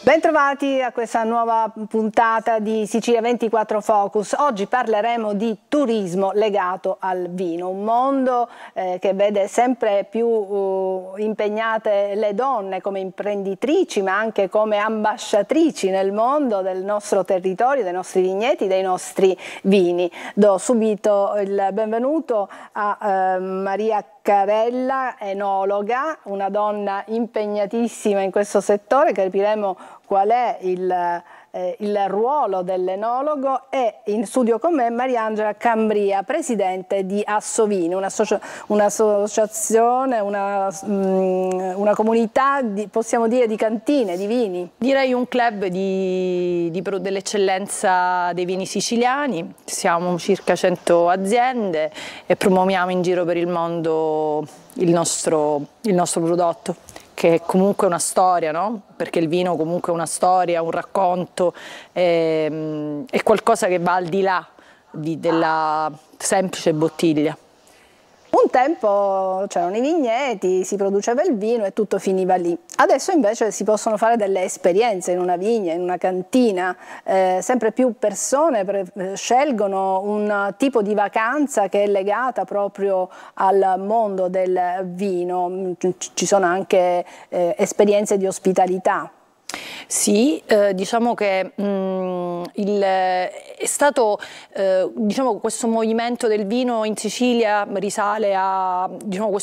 Bentrovati a questa nuova puntata di Sicilia 24 Focus. Oggi parleremo di turismo legato al vino, un mondo che vede sempre più impegnate le donne come imprenditrici ma anche come ambasciatrici nel mondo del nostro territorio, dei nostri vigneti, dei nostri vini. Do subito il benvenuto a Maria Carella, enologa, una donna impegnatissima in questo settore, capiremo qual è il ruolo dell'enologo, e in studio con me Mariangela Cambria, presidente di Assovini, un'associazione, una comunità, possiamo dire, di cantine, di vini. Direi un club dell'eccellenza dei vini siciliani. Siamo circa 100 aziende e promuoviamo in giro per il mondo il nostro prodotto, che è comunque una storia, no? Perché il vino comunque è una storia, un racconto, è qualcosa che va al di là della semplice bottiglia. Un tempo c'erano i vigneti, si produceva il vino e tutto finiva lì. Adesso invece si possono fare delle esperienze in una vigna, in una cantina. Sempre più persone scelgono un tipo di vacanza che è legata proprio al mondo del vino. Ci sono anche esperienze di ospitalità. Sì, diciamo che è stato, diciamo, questo movimento del vino in Sicilia risale a, diciamo,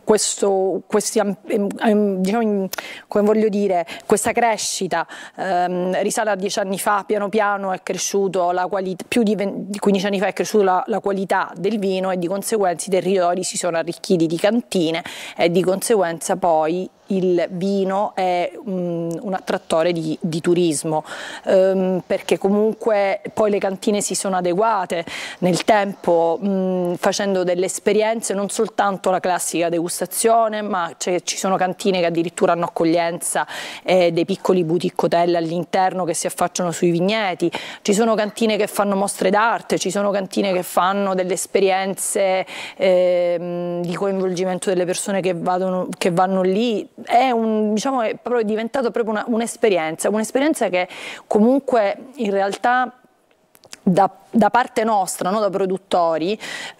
diciamo, come voglio dire, questa crescita risale a 10 anni fa. Piano piano è cresciuto la qualità, più di 15 anni fa è cresciuta la qualità del vino, e di conseguenza i territori si sono arricchiti di cantine, e di conseguenza poi il vino è un attrattore di turismo, perché comunque poi le cantine si sono adeguate nel tempo, facendo delle esperienze, non soltanto la classica degustazione, ma ci sono cantine che addirittura hanno accoglienza, dei piccoli boutique hotel all'interno che si affacciano sui vigneti, ci sono cantine che fanno mostre d'arte, ci sono cantine che fanno delle esperienze di coinvolgimento delle persone che vanno lì. Diciamo, è proprio diventato proprio un'esperienza che comunque in realtà da parte nostra, no, da produttori,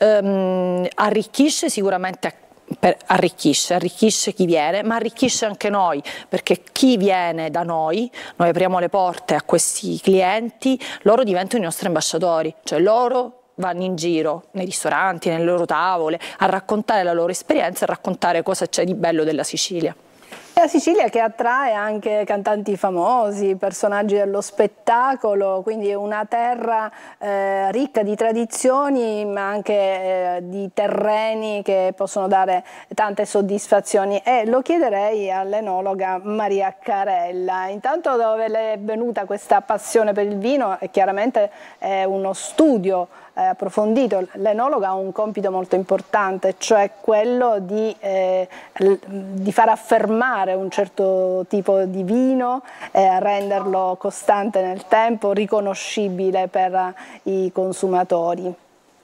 arricchisce sicuramente, arricchisce chi viene, ma arricchisce anche noi, perché chi viene da noi apriamo le porte a questi clienti, loro diventano i nostri ambasciatori, cioè loro vanno in giro nei ristoranti, nelle loro tavole, a raccontare la loro esperienza, a raccontare cosa c'è di bello della Sicilia. La Sicilia che attrae anche cantanti famosi, personaggi dello spettacolo, quindi è una terra ricca di tradizioni ma anche di terreni che possono dare tante soddisfazioni, e lo chiederei all'enologa Maria Carella. Intanto, dove le è venuta questa passione per il vino? Chiaramente è uno studio approfondito. L'enologa ha un compito molto importante, cioè quello di far affermare un certo tipo di vino, renderlo costante nel tempo, riconoscibile per i consumatori.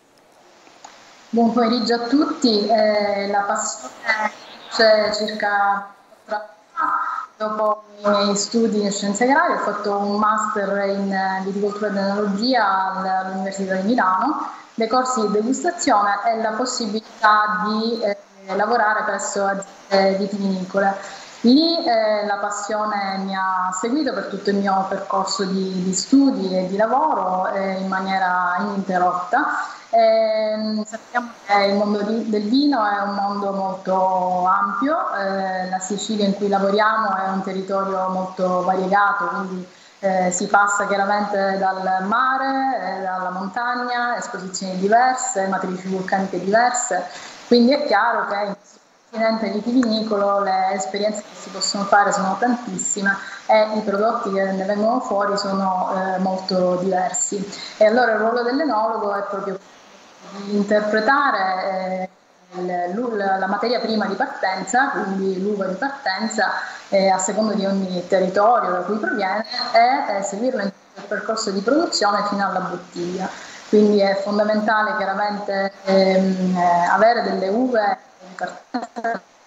Buon pomeriggio a tutti. La passione c'è circa 4 anni fa. Dopo i miei studi in scienze agrarie ho fatto un master in viticoltura ed enologia all'Università di Milano, dei corsi di degustazione e la possibilità di lavorare presso aziende vitivinicole. Lì la passione mi ha seguito per tutto il mio percorso di studi e di lavoro in maniera ininterrotta. Sappiamo che il mondo del vino è un mondo molto ampio, la Sicilia in cui lavoriamo è un territorio molto variegato, quindi si passa chiaramente dal mare, dalla montagna, esposizioni diverse, matrici vulcaniche diverse, quindi è chiaro che in questo continente vitivinicolo le esperienze che si possono fare sono tantissime e i prodotti che ne vengono fuori sono molto diversi. E allora il ruolo dell'enologo è proprio di interpretare la materia prima di partenza, quindi l'uva di partenza, a seconda di ogni territorio da cui proviene, e seguirlo in tutto il percorso di produzione fino alla bottiglia. Quindi è fondamentale chiaramente avere delle uve di partenza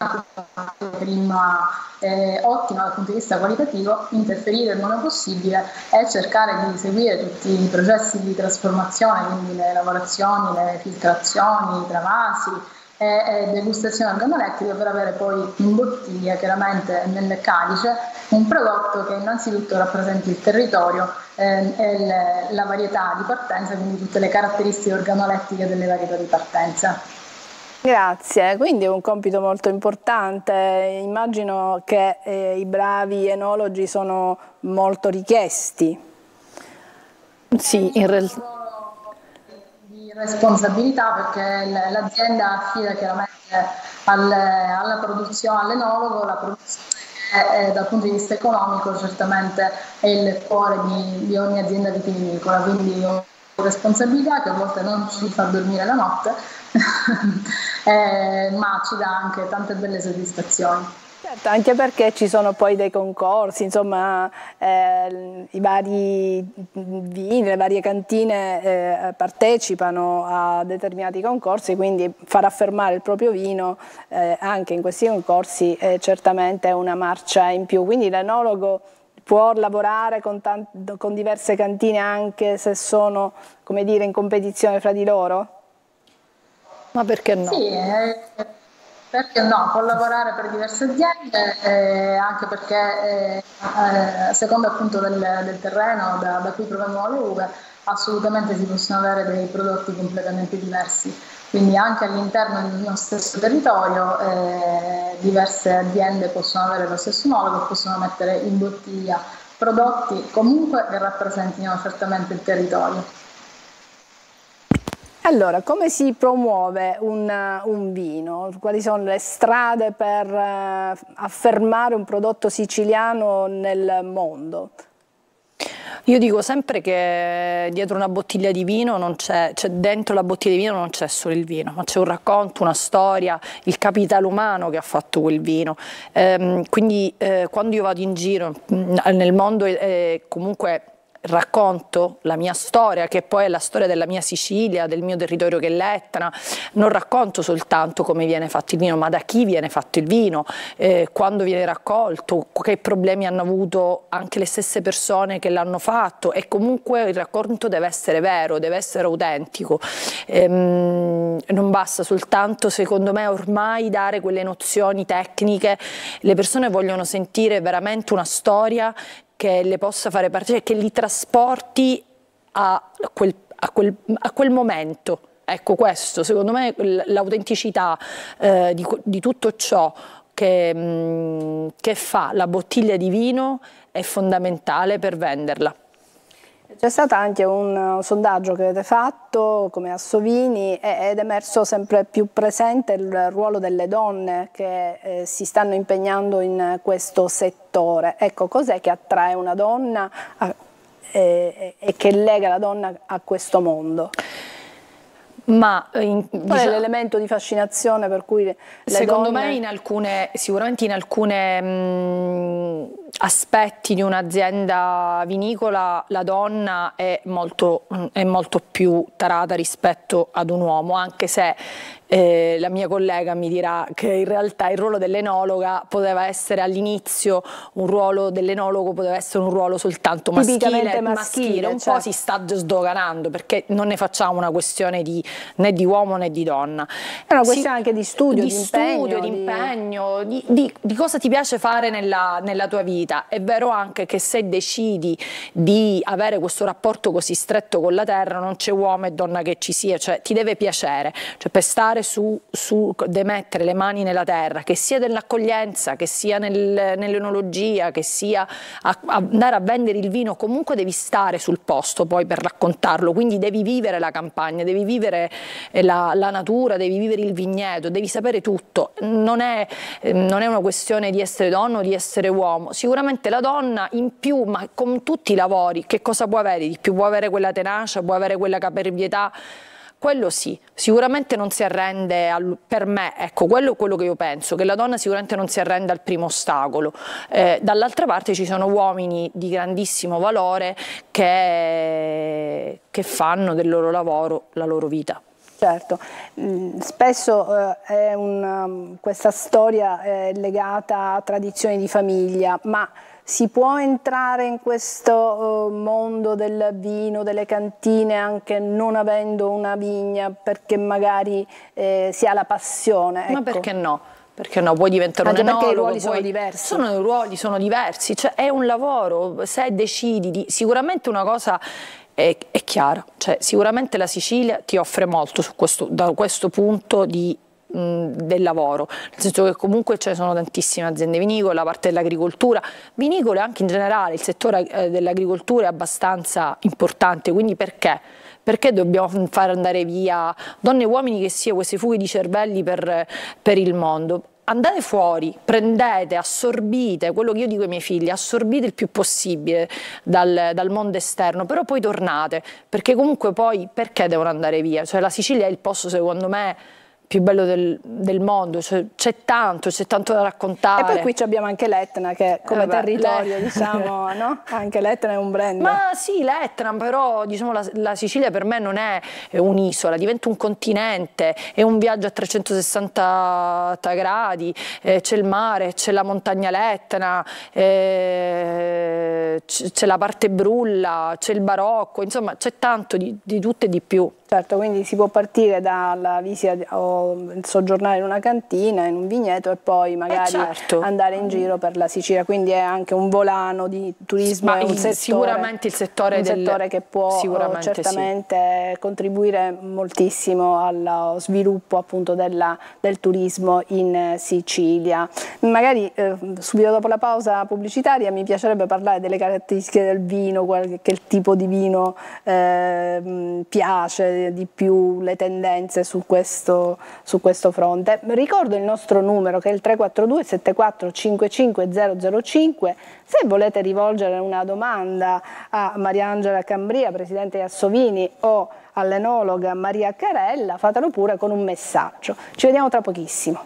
prima ottima dal punto di vista qualitativo, interferire il meno possibile e cercare di seguire tutti i processi di trasformazione, quindi le lavorazioni, le filtrazioni, i travasi e degustazione organolettrica, per avere poi in bottiglia, chiaramente nel calice, un prodotto che innanzitutto rappresenti il territorio e la varietà di partenza, quindi tutte le caratteristiche organolettiche delle varietà di partenza. Grazie, quindi è un compito molto importante. Immagino che i bravi enologi sono molto richiesti. Sì, in realtà di responsabilità, perché l'azienda affida chiaramente alla produzione, all'enologo, la produzione dal punto di vista economico certamente è il cuore di ogni azienda vitivinicola, quindi ho responsabilità che a volte non ci fa dormire la notte ma ci dà anche tante belle soddisfazioni. Certo, anche perché ci sono poi dei concorsi, insomma i vari vini, le varie cantine partecipano a determinati concorsi, quindi far affermare il proprio vino anche in questi concorsi è certamente una marcia in più. Quindi l'enologo può lavorare con diverse cantine anche se sono, come dire, in competizione fra di loro? ma perché no? Sì, perché no, può lavorare per diverse aziende, anche perché a seconda appunto del terreno da cui provengono le uve, assolutamente si possono avere dei prodotti completamente diversi. Quindi anche all'interno dello stesso territorio diverse aziende possono avere lo stesso enologo e possono mettere in bottiglia prodotti comunque che rappresentino certamente il territorio. Allora, come si promuove un vino? Quali sono le strade per affermare un prodotto siciliano nel mondo? Io dico sempre che dietro una bottiglia di vino non c'è, cioè dentro la bottiglia di vino non c'è solo il vino, ma c'è un racconto, una storia, il capitale umano che ha fatto quel vino. Quindi quando io vado in giro nel mondo comunque racconto la mia storia, che poi è la storia della mia Sicilia, del mio territorio che è l'Etna. Non racconto soltanto come viene fatto il vino, ma da chi viene fatto il vino, quando viene raccolto, che problemi hanno avuto anche le stesse persone che l'hanno fatto, e comunque il racconto deve essere vero, deve essere autentico. Non basta soltanto, secondo me, ormai dare quelle nozioni tecniche. Le persone vogliono sentire veramente una storia che le possa fare partire, che li trasporti a quel momento. Ecco, questo, secondo me, l'autenticità di tutto ciò che fa la bottiglia di vino è fondamentale per venderla. C'è stato anche un sondaggio che avete fatto come Assovini ed è emerso sempre più presente il ruolo delle donne che si stanno impegnando in questo settore. Ecco, cos'è che attrae una donna e che lega la donna a questo mondo? Ma qual è l'elemento di fascinazione per cui le secondo donne... me sicuramente in alcune aspetti di un'azienda vinicola la donna è molto più tarata rispetto ad un uomo, anche se la mia collega mi dirà che in realtà il ruolo dell'enologa poteva essere all'inizio un ruolo dell'enologo, poteva essere un ruolo soltanto maschile, un certo. po' si sta sdoganando, perché non ne facciamo una questione né di uomo né di donna. È una questione anche di studio, di impegno, di cosa ti piace fare nella tua vita. È vero anche che se decidi di avere questo rapporto così stretto con la terra, non c'è uomo e donna che ci sia, cioè ti deve piacere, cioè per stare deve mettere le mani nella terra, che sia nell'accoglienza, che sia nell'enologia, che sia andare a vendere il vino, comunque devi stare sul posto poi per raccontarlo, quindi devi vivere la campagna, devi vivere la natura, devi vivere il vigneto, devi sapere tutto. Non è una questione di essere donna o di essere uomo, sicuramente la donna in più, ma con tutti i lavori, che cosa può avere di più? Può avere quella tenacia, può avere quella caparbietà. Quello sì, sicuramente non si arrende, per me, ecco, quello è quello che io penso, che la donna sicuramente non si arrende al primo ostacolo. Dall'altra parte ci sono uomini di grandissimo valore che fanno del loro lavoro la loro vita. Certo, spesso questa storia è legata a tradizioni di famiglia, ma si può entrare in questo mondo del vino, delle cantine, anche non avendo una vigna, perché magari si ha la passione? Ecco. Ma perché no? Perché no? Puoi diventare un enologo, perché i ruoli sono diversi. I ruoli sono diversi, cioè è un lavoro, se decidi di... Sicuramente una cosa è chiara, cioè sicuramente la Sicilia ti offre molto da questo punto del lavoro, nel senso che comunque ci sono tantissime aziende vinicole, la parte dell'agricoltura, vinicole anche in generale, il settore dell'agricoltura è abbastanza importante, quindi perché? Perché dobbiamo far andare via donne e uomini che sia queste fughe di cervelli per il mondo? Andate fuori, prendete, assorbite, quello che io dico ai miei figli, assorbite il più possibile dal mondo esterno, però poi tornate, perché comunque poi perché devono andare via? Cioè la Sicilia è il posto secondo me più bello del mondo, cioè, c'è tanto da raccontare. E poi qui abbiamo anche l'Etna che come territorio, diciamo, no? Anche l'Etna è un brand. Ma sì, l'Etna, però diciamo la Sicilia per me non è un'isola, diventa un continente, è un viaggio a 360 gradi, c'è il mare, c'è la montagna l'Etna, c'è la parte brulla, c'è il barocco, insomma c'è tanto di tutto e di più. Certo, quindi si può partire dalla visita o soggiornare in una cantina, in un vigneto e poi magari andare in giro per la Sicilia, quindi è anche un volano di turismo, è un settore, sicuramente il settore, settore che può certamente contribuire moltissimo allo sviluppo appunto del turismo in Sicilia. Magari subito dopo la pausa pubblicitaria mi piacerebbe parlare delle caratteristiche del vino, che il tipo di vino piace di più, le tendenze su questo fronte. Ricordo il nostro numero che è il 342 74 55 005. Se volete rivolgere una domanda a Mariangela Cambria, presidente di Assovini, o all'enologa Maria Carella, fatelo pure con un messaggio. Ci vediamo tra pochissimo.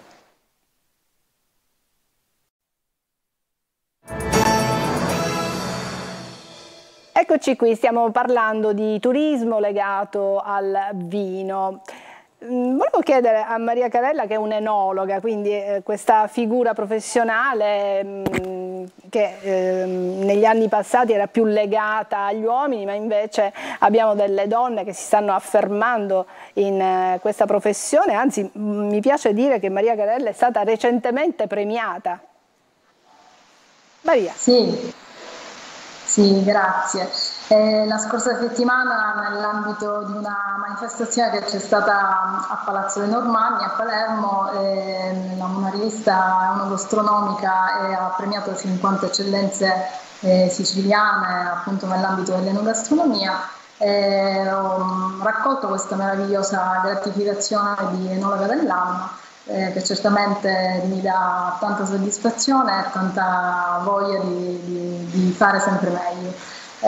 Eccoci qui, stiamo parlando di turismo legato al vino. Volevo chiedere a Maria Carella, che è un'enologa, quindi questa figura professionale che negli anni passati era più legata agli uomini, ma invece abbiamo delle donne che si stanno affermando in questa professione, anzi mi piace dire che Maria Carella è stata recentemente premiata. Maria. Sì, grazie. La scorsa settimana, nell'ambito di una manifestazione che c'è stata a Palazzo dei Normanni a Palermo, una rivista onogastronomica ha premiato 50 eccellenze siciliane appunto nell'ambito dell'enogastronomia. Ho raccolto questa meravigliosa gratificazione di enologa dell'anno, che certamente mi dà tanta soddisfazione e tanta voglia di fare sempre meglio.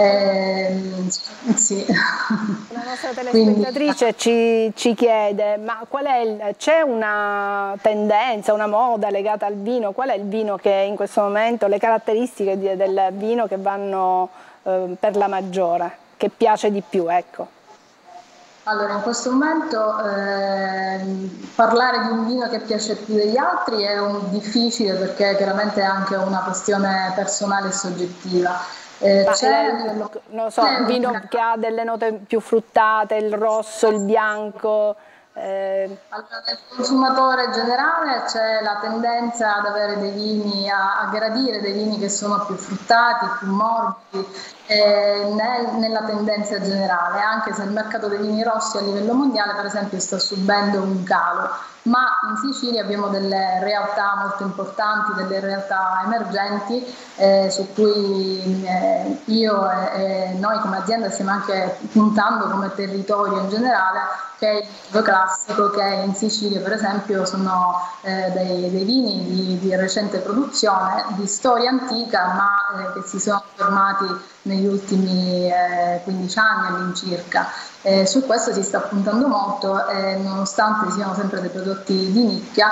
Sì. La nostra telespettatrice ci chiede, ma c'è una tendenza, una moda legata al vino? Qual è il vino che in questo momento, le caratteristiche del vino che vanno per la maggiore, che piace di più, ecco? Allora, in questo momento parlare di un vino che piace più degli altri è difficile, perché chiaramente è anche una questione personale e soggettiva. Non so, un vino che ha delle note più fruttate, il rosso, il bianco. Allora, nel consumatore generale c'è la tendenza ad avere dei vini, a gradire dei vini che sono più fruttati, più morbidi, nella tendenza generale, anche se il mercato dei vini rossi a livello mondiale per esempio sta subendo un calo, ma in Sicilia abbiamo delle realtà molto importanti, delle realtà emergenti su cui io e noi come azienda stiamo anche puntando come territorio in generale, che è il vino classico, che in Sicilia per esempio sono dei vini di recente produzione, di storia antica, ma che si sono formati negli ultimi 15 anni all'incirca. Su questo si sta puntando molto, nonostante siano sempre dei prodotti di nicchia,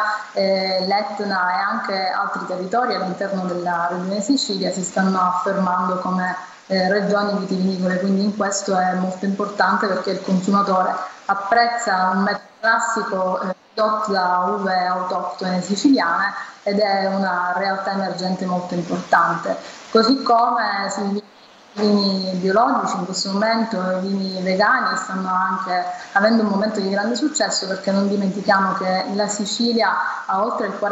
l'Etna e anche altri territori all'interno della regione Sicilia si stanno affermando come regioni vitivinicole, quindi in questo è molto importante perché il consumatore apprezza un metodo classico prodotto da uve autoctone siciliane ed è una realtà emergente molto importante. Così come i vini biologici in questo momento, i vini vegani stanno anche avendo un momento di grande successo, perché non dimentichiamo che la Sicilia ha oltre il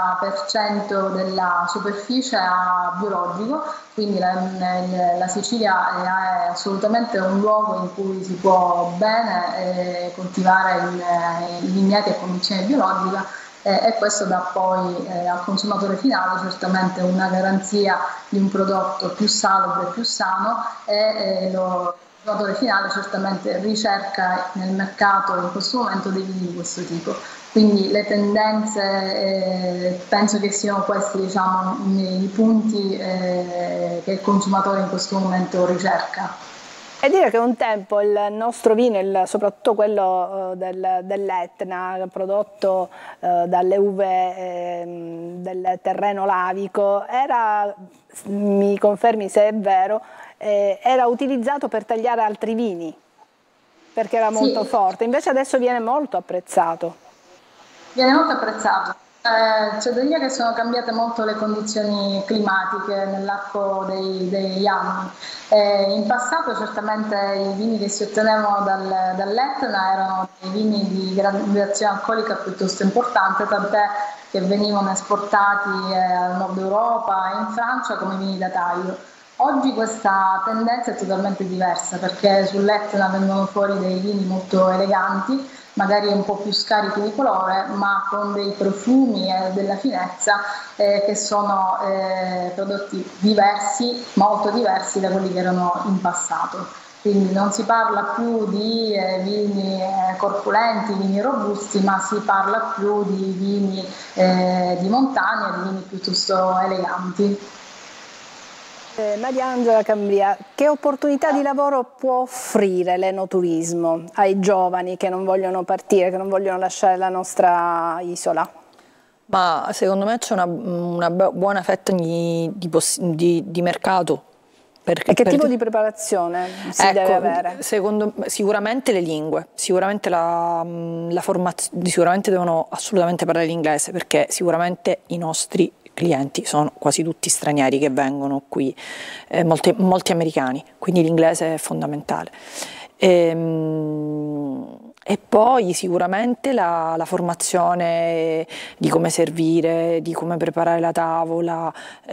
40% della superficie a biologico, quindi la Sicilia è assolutamente un luogo in cui si può bene coltivare i vigneti a condizione biologica. E questo dà poi al consumatore finale certamente una garanzia di un prodotto più salubre, più sano, e lo consumatore finale certamente ricerca nel mercato in questo momento dei vini di questo tipo. Quindi le tendenze penso che siano questi, diciamo, i punti che il consumatore in questo momento ricerca. E dire che un tempo il nostro vino, soprattutto quello dell'Etna, prodotto dalle uve del terreno lavico, era, mi confermi se è vero, era utilizzato per tagliare altri vini, perché era molto forte, invece adesso viene molto apprezzato. Viene molto apprezzato. C'è da dire che sono cambiate molto le condizioni climatiche nell'arco degli anni. In passato certamente i vini che si ottenevano dall'Etna erano dei vini di graduazione alcolica piuttosto importante, tant'è che venivano esportati al nord Europa e in Francia come vini da taglio. Oggi questa tendenza è totalmente diversa, perché sull'Etna vengono fuori dei vini molto eleganti, magari un po' più scarichi di colore, ma con dei profumi e della finezza che sono prodotti diversi, molto diversi da quelli che erano in passato. Quindi non si parla più di vini corpulenti, vini robusti, ma si parla più di vini di montagna, di vini piuttosto eleganti. Mariangela Cambria, che opportunità di lavoro può offrire l'enoturismo ai giovani che non vogliono partire, che non vogliono lasciare la nostra isola? Ma secondo me c'è una buona fetta di mercato. E che tipo di preparazione si deve avere? Sicuramente le lingue, sicuramente la formazione, sicuramente devono assolutamente parlare l'inglese, perché sicuramente i nostri clienti sono quasi tutti stranieri che vengono qui, molti americani, quindi l'inglese è fondamentale. E poi sicuramente la formazione di come servire, di come preparare la tavola,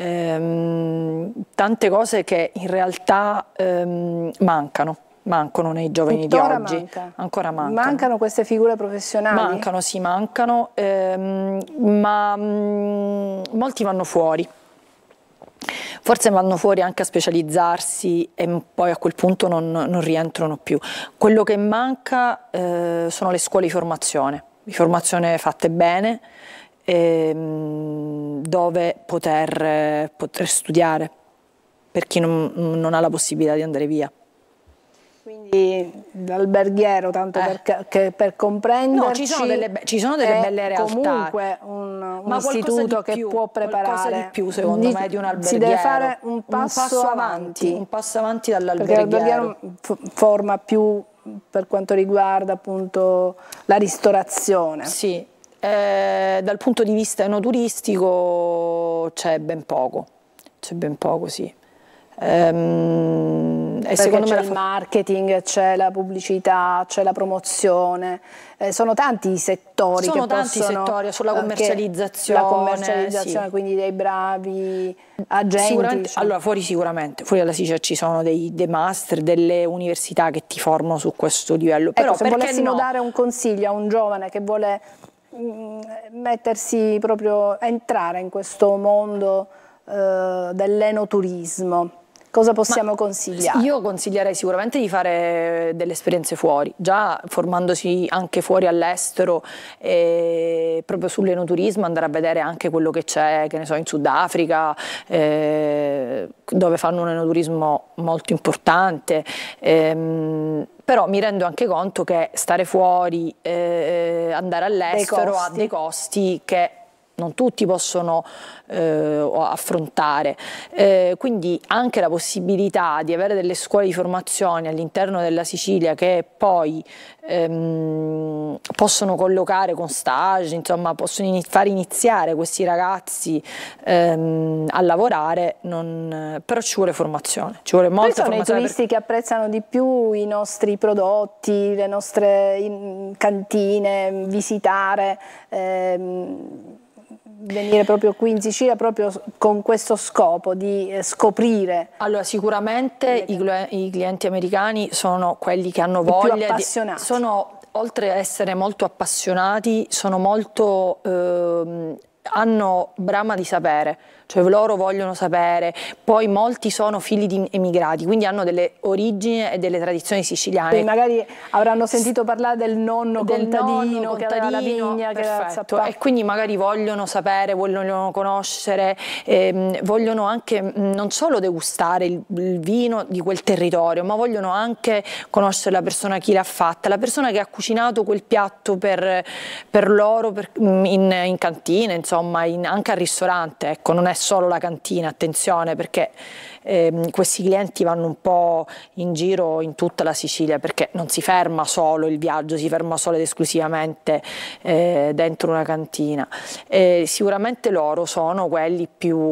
tante cose che in realtà mancano nei giovani Tuttora di oggi. Ancora mancano. Mancano queste figure professionali? Mancano, sì, mancano, ma molti vanno fuori. Forse vanno fuori anche a specializzarsi e poi a quel punto non rientrano più. Quello che manca sono le scuole di formazione fatte bene, dove poter studiare per chi non ha la possibilità di andare via. Quindi l'alberghiero, tanto per comprenderci, no, ci sono delle belle realtà. Comunque un istituto che può preparare. Qualcosa di più secondo me di un alberghiero. Si deve fare un passo avanti. Un passo avanti dall'alberghiero. Perché l'alberghiero forma più per quanto riguarda appunto la ristorazione. Sì, dal punto di vista enoturistico c'è ben poco, sì. E secondo me c'è il marketing, c'è la pubblicità, c'è la promozione, sono tanti i settori sono che tanti possono, settori, sulla commercializzazione, sì. Quindi dei bravi agenti. Diciamo. Allora fuori dalla Sicilia ci sono dei master, delle università che ti formano su questo livello. Però se volessimo dare un consiglio a un giovane che vuole mettersi proprio, entrare in questo mondo dell'enoturismo, cosa possiamo consigliare? Io consiglierei sicuramente di fare delle esperienze fuori, già formandosi anche fuori all'estero, proprio sull'enoturismo, andare a vedere anche quello che c'è, che ne so, in Sudafrica, dove fanno un enoturismo molto importante. Però mi rendo anche conto che stare fuori, andare all'estero ha dei costi che non tutti possono affrontare, quindi anche la possibilità di avere delle scuole di formazione all'interno della Sicilia che poi possono collocare con stage, insomma possono far iniziare questi ragazzi a lavorare, però ci vuole formazione, ci vuole molta formazione. Quali sono i turisti che apprezzano di più i nostri prodotti, le nostre cantine, visitare, venire proprio qui in Sicilia proprio con questo scopo di scoprire? Allora sicuramente i clienti americani sono quelli che hanno voglia, più appassionati. Oltre ad essere molto appassionati, sono molto, hanno brama di sapere, cioè loro vogliono sapere, poi molti sono figli di emigrati, quindi hanno delle origini e delle tradizioni siciliane. Quindi magari avranno sentito parlare del nonno contadino che aveva la vigna, perfetto, e quindi magari vogliono sapere, vogliono conoscere, vogliono anche non solo degustare il vino di quel territorio, ma vogliono anche conoscere la persona, chi l'ha fatta, la persona che ha cucinato quel piatto per loro in cantina, insomma, anche al ristorante, ecco, non è solo la cantina, attenzione, perché questi clienti vanno un po' in giro in tutta la Sicilia, perché non si ferma solo il viaggio, si ferma solo ed esclusivamente dentro una cantina. Sicuramente loro sono quelli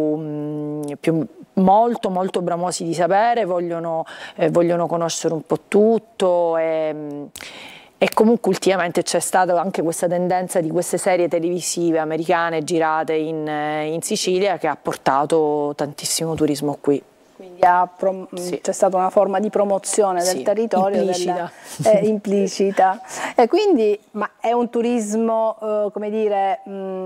molto molto bramosi di sapere, vogliono conoscere un po' tutto e comunque ultimamente c'è stata anche questa tendenza di queste serie televisive americane girate in Sicilia che ha portato tantissimo turismo qui. Quindi c'è stata una forma di promozione del territorio implicita. E quindi, ma è un turismo, come dire,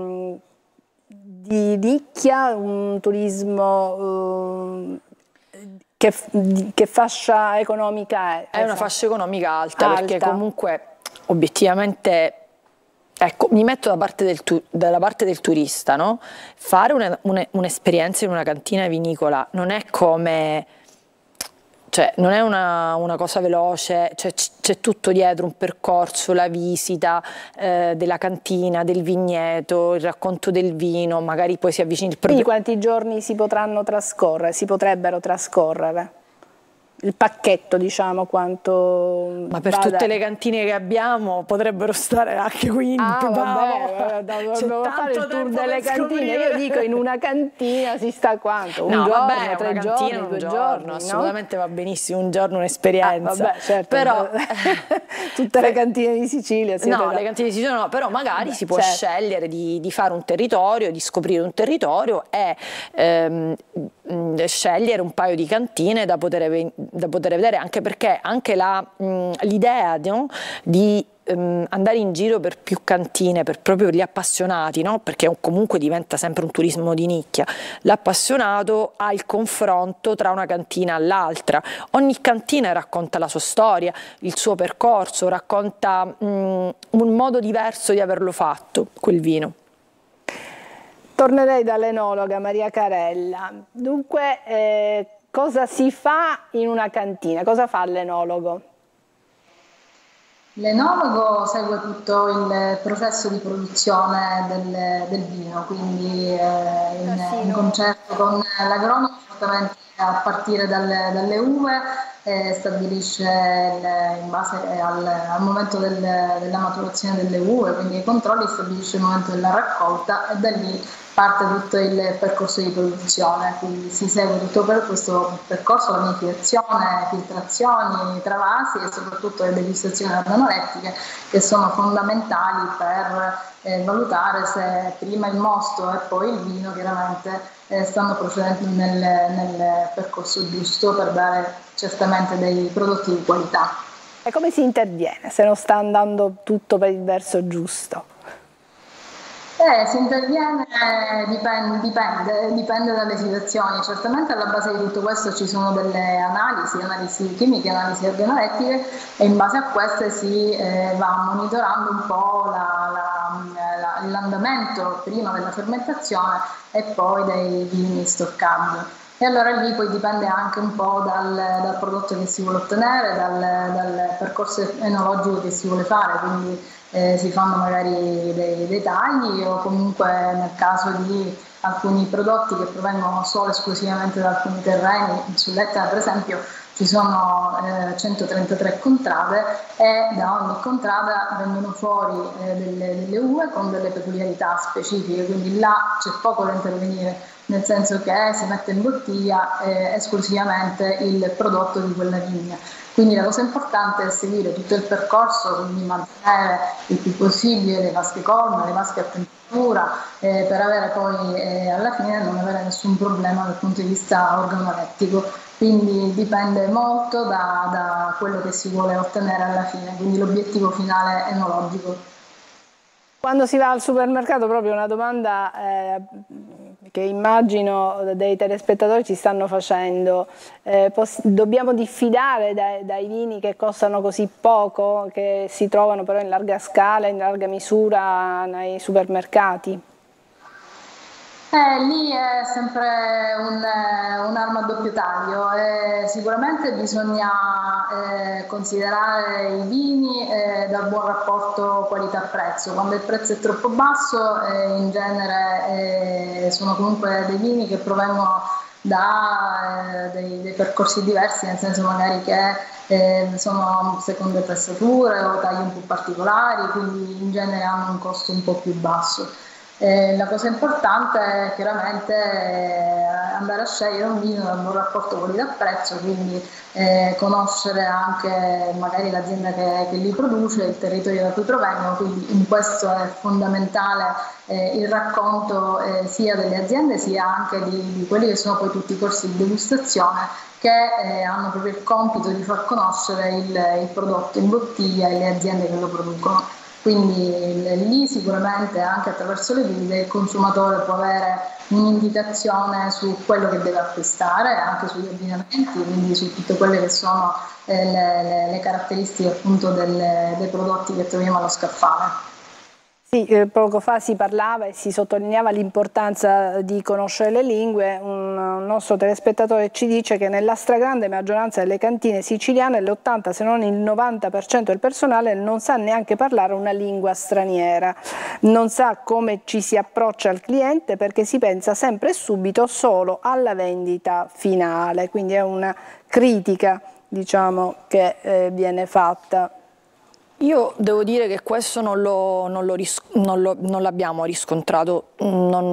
di nicchia, un turismo che fascia economica è? È una fascia economica alta, perché comunque obiettivamente, ecco, mi metto dalla parte del turista, no? Fare un'esperienza in una cantina vinicola non è come, cioè non è una cosa veloce, c'è tutto dietro, un percorso, la visita della cantina, del vigneto, il racconto del vino, magari poi si avvicina il Quindi quanti giorni si potrebbero trascorrere? Il pacchetto, diciamo, quanto... Ma per tutte le cantine che abbiamo potrebbero stare anche 15. Vabbè, devo fare il tour delle cantine. Io dico, in una cantina si sta quanto? Un giorno, vabbè, 3 giorni, 2 giorni? Assolutamente, no? Va benissimo, un giorno un'esperienza. Vabbè, certo. Però tutte le cantine di Sicilia. No, le cantine di Sicilia no, però magari si può scegliere di fare un territorio, di scoprire un territorio e scegliere un paio di cantine da poter vedere, anche perché anche l'idea, no, di andare in giro per più cantine, proprio per gli appassionati, no? Perché comunque diventa sempre un turismo di nicchia. L'appassionato ha il confronto tra una cantina all'altra, ogni cantina racconta la sua storia, il suo percorso, racconta un modo diverso di averlo fatto quel vino. Tornerei dall'enologa Maria Carella. Dunque, cosa si fa in una cantina? Cosa fa l'enologo? L'enologo segue tutto il processo di produzione del vino, quindi in concerto con l'agronomo, certamente a partire dalle uve, stabilisce in base al momento della maturazione delle uve, quindi i controlli, stabilisce il momento della raccolta e da lì parte tutto il percorso di produzione, quindi si segue tutto per questo percorso, la vinificazione, filtrazioni, travasi e soprattutto le degustazioni organolettiche, che sono fondamentali per valutare se prima il mosto e poi il vino chiaramente stanno procedendo nel percorso giusto per dare certamente dei prodotti di qualità. E come si interviene se non sta andando tutto per il verso giusto? Si interviene, dipende dalle situazioni. Certamente alla base di tutto questo ci sono delle analisi chimiche, analisi organolettiche, e in base a queste si va monitorando un po' l'andamento prima della fermentazione e poi dei vini stoccati. E allora lì poi dipende anche un po' dal prodotto che si vuole ottenere, dal percorso enologico che si vuole fare, quindi si fanno magari dei tagli, o comunque nel caso di alcuni prodotti che provengono solo esclusivamente da alcuni terreni, sull'Etna per esempio ci sono 133 contrade, e da ogni contrada vengono fuori delle uve con delle peculiarità specifiche, quindi là c'è poco da intervenire, nel senso che si mette in bottiglia esclusivamente il prodotto di quella vigna. Quindi la cosa importante è seguire tutto il percorso, quindi mantenere il più possibile le vasche colme, le vasche a temperatura, per avere poi alla fine non avere nessun problema dal punto di vista organolettico. Quindi dipende molto da quello che si vuole ottenere alla fine, quindi l'obiettivo finale enologico. Quando si va al supermercato, proprio una domanda che immagino dei telespettatori ci stanno facendo, dobbiamo diffidare dai vini che costano così poco, che si trovano però in larga scala, in larga misura nei supermercati? Lì è sempre un'arma a doppio taglio. Sicuramente bisogna considerare i vini dal buon rapporto qualità-prezzo. Quando il prezzo è troppo basso, in genere sono comunque dei vini che provengono da dei percorsi diversi, nel senso magari che sono seconde pressature o tagli un po' particolari, quindi in genere hanno un costo un po' più basso. La cosa importante è chiaramente andare a scegliere un vino dal buon rapporto qualità-prezzo, quindi conoscere anche magari l'azienda che li produce, il territorio da cui provengono, quindi in questo è fondamentale il racconto sia delle aziende sia anche di quelli che sono poi tutti i corsi di degustazione che hanno proprio il compito di far conoscere il prodotto in bottiglia e le aziende che lo producono. Quindi lì sicuramente anche attraverso le guide il consumatore può avere un'indicazione su quello che deve acquistare, anche sugli abbinamenti, quindi su tutte quelle che sono le caratteristiche appunto dei prodotti che troviamo allo scaffale. Sì, poco fa si parlava e si sottolineava l'importanza di conoscere le lingue. Un nostro telespettatore ci dice che nella stragrande maggioranza delle cantine siciliane l'80 se non il 90% del personale non sa neanche parlare una lingua straniera, non sa come ci si approccia al cliente perché si pensa sempre e subito solo alla vendita finale, quindi è una critica, diciamo, che viene fatta. Io devo dire che questo non l'abbiamo riscontrato, da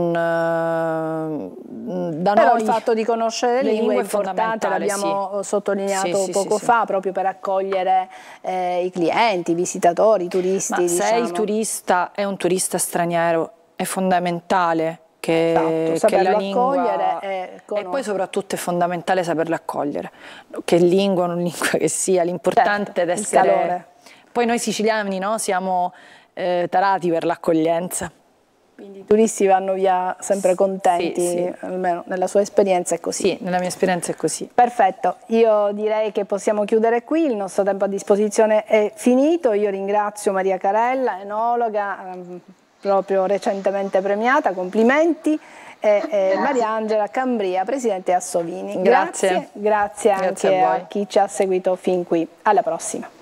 però noi il fatto di conoscere le lingue è importante, l'abbiamo sottolineato poco fa, proprio per accogliere i clienti, i visitatori, i turisti. Ma se il turista è un turista straniero è fondamentale che la lingua, e poi soprattutto è fondamentale saperla accogliere, che lingua o non lingua che sia, l'importante è essere... calore. Poi noi siciliani, no, siamo tarati per l'accoglienza. Quindi i turisti vanno via sempre contenti, sì. Almeno nella sua esperienza è così. Sì, nella mia esperienza è così. Perfetto, io direi che possiamo chiudere qui, il nostro tempo a disposizione è finito. Io ringrazio Maria Carella, enologa, proprio recentemente premiata, complimenti, e Mariangela Cambria, presidente Assovini. Grazie. Grazie anche a chi ci ha seguito fin qui. Alla prossima.